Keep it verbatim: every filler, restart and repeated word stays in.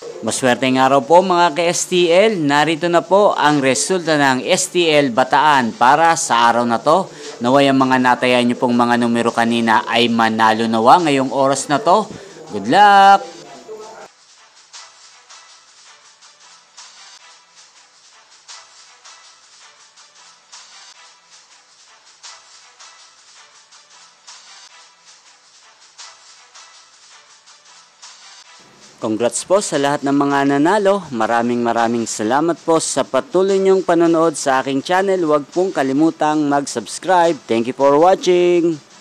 Maswerteng araw po mga ka-S T L, narito na po ang resulta ng S T L Bataan para sa araw na to. Naway ang mga natayan nyo pong mga numero kanina ay manalo nawa ngayong oras na to. Good luck! Congrats po sa lahat ng mga nanalo. Maraming maraming salamat po sa patuloy niyong panonood sa aking channel. Huwag pong kalimutang mag-subscribe. Thank you for watching.